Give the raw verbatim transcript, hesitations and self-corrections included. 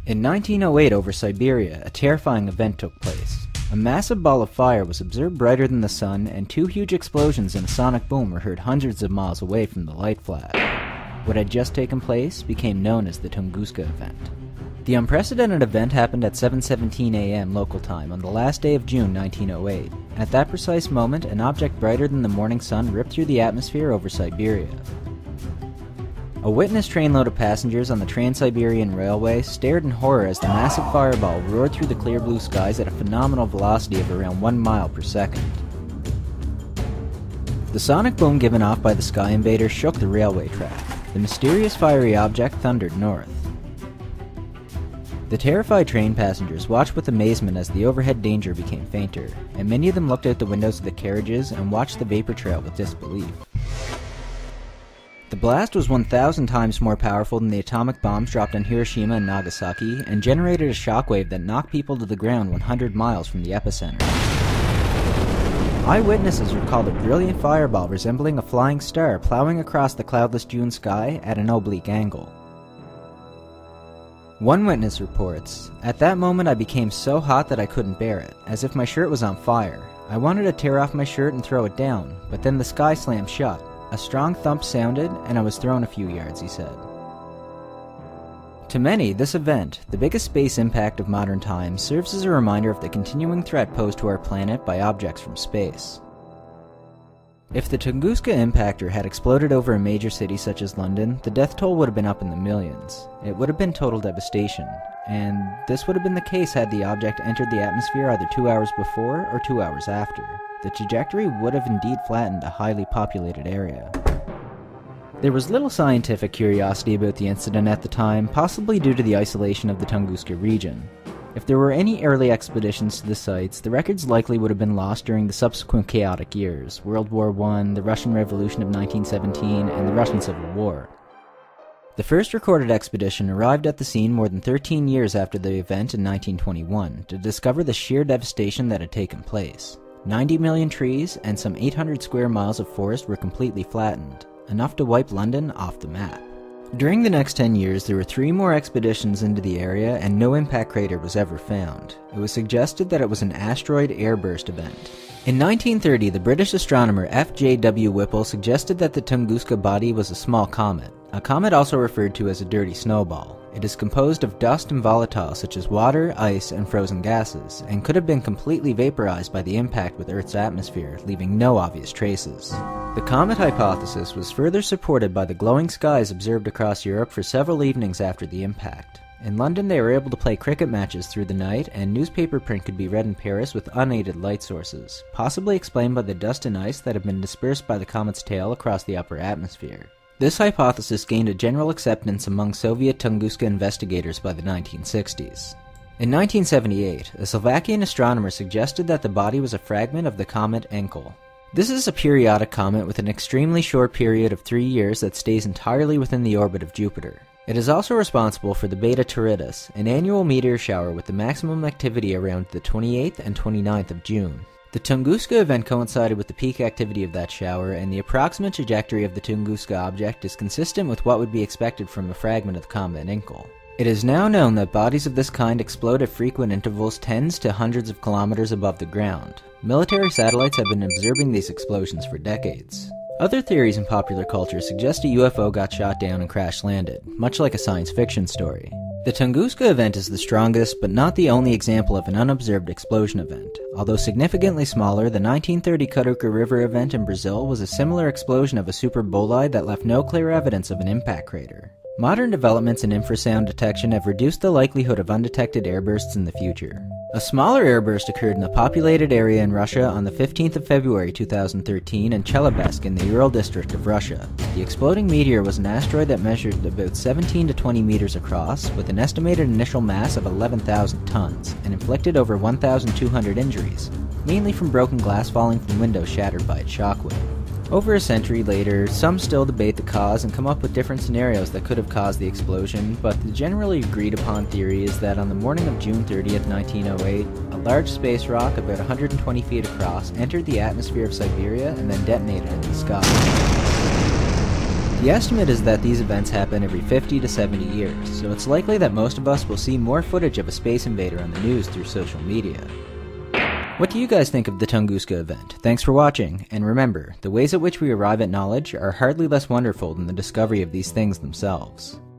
In nineteen oh eight over Siberia, a terrifying event took place. A massive ball of fire was observed brighter than the sun, and two huge explosions and a sonic boom were heard hundreds of miles away from the light flash. What had just taken place became known as the Tunguska event. The unprecedented event happened at seven seventeen a m local time on the last day of June nineteen oh eight. At that precise moment, an object brighter than the morning sun ripped through the atmosphere over Siberia. A witness trainload of passengers on the Trans-Siberian Railway stared in horror as the massive fireball roared through the clear blue skies at a phenomenal velocity of around one mile per second. The sonic boom given off by the Sky Invader shook the railway track. The mysterious fiery object thundered north. The terrified train passengers watched with amazement as the overhead danger became fainter, and many of them looked out the windows of the carriages and watched the vapor trail with disbelief. The blast was one thousand times more powerful than the atomic bombs dropped on Hiroshima and Nagasaki, and generated a shockwave that knocked people to the ground one hundred miles from the epicenter. Eyewitnesses recalled a brilliant fireball resembling a flying star plowing across the cloudless June sky at an oblique angle. One witness reports, "At that moment I became so hot that I couldn't bear it, as if my shirt was on fire. I wanted to tear off my shirt and throw it down, but then the sky slammed shut. A strong thump sounded, and I was thrown a few yards," he said. To many, this event, the biggest space impact of modern times, serves as a reminder of the continuing threat posed to our planet by objects from space. If the Tunguska impactor had exploded over a major city such as London, the death toll would have been up in the millions. It would have been total devastation, and this would have been the case had the object entered the atmosphere either two hours before or two hours after. The trajectory would have indeed flattened a highly populated area. There was little scientific curiosity about the incident at the time, possibly due to the isolation of the Tunguska region. If there were any early expeditions to the sites, the records likely would have been lost during the subsequent chaotic years, World War One, the Russian Revolution of nineteen seventeen, and the Russian Civil War. The first recorded expedition arrived at the scene more than thirteen years after the event in nineteen twenty-one, to discover the sheer devastation that had taken place. ninety million trees and some eight hundred square miles of forest were completely flattened, enough to wipe London off the map. During the next ten years, there were three more expeditions into the area and no impact crater was ever found. It was suggested that it was an asteroid airburst event. In nineteen thirty, the British astronomer F J W Whipple suggested that the Tunguska body was a small comet, a comet also referred to as a dirty snowball. It is composed of dust and volatiles such as water, ice, and frozen gases, and could have been completely vaporized by the impact with Earth's atmosphere, leaving no obvious traces. The comet hypothesis was further supported by the glowing skies observed across Europe for several evenings after the impact. In London, they were able to play cricket matches through the night, and newspaper print could be read in Paris with unaided light sources, possibly explained by the dust and ice that had been dispersed by the comet's tail across the upper atmosphere. This hypothesis gained a general acceptance among Soviet Tunguska investigators by the nineteen sixties. In nineteen seventy-eight, a Slovakian astronomer suggested that the body was a fragment of the comet Encke. This is a periodic comet with an extremely short period of three years that stays entirely within the orbit of Jupiter. It is also responsible for the Beta Tauridus, an annual meteor shower with the maximum activity around the twenty-eighth and twenty-ninth of June. The Tunguska event coincided with the peak activity of that shower, and the approximate trajectory of the Tunguska object is consistent with what would be expected from a fragment of the comet Encke. It is now known that bodies of this kind explode at frequent intervals tens to hundreds of kilometers above the ground. Military satellites have been observing these explosions for decades. Other theories in popular culture suggest a U F O got shot down and crash-landed, much like a science fiction story. The Tunguska event is the strongest, but not the only example of an unobserved explosion event. Although significantly smaller, the nineteen thirty Curuca River event in Brazil was a similar explosion of a superbolide that left no clear evidence of an impact crater. Modern developments in infrasound detection have reduced the likelihood of undetected airbursts in the future. A smaller airburst occurred in a populated area in Russia on the fifteenth of February two thousand thirteen in Chelyabinsk in the Ural district of Russia. The exploding meteor was an asteroid that measured about seventeen to twenty meters across, with an estimated initial mass of eleven thousand tons, and inflicted over one thousand two hundred injuries, mainly from broken glass falling from windows shattered by its shockwave. Over a century later, some still debate the cause and come up with different scenarios that could have caused the explosion, but the generally agreed upon theory is that on the morning of June thirtieth, nineteen oh eight, a large space rock about one hundred twenty feet across entered the atmosphere of Siberia and then detonated in the sky. The estimate is that these events happen every fifty to seventy years, so it's likely that most of us will see more footage of a space invader on the news through social media. What do you guys think of the Tunguska event? Thanks for watching, and remember, the ways at which we arrive at knowledge are hardly less wonderful than the discovery of these things themselves.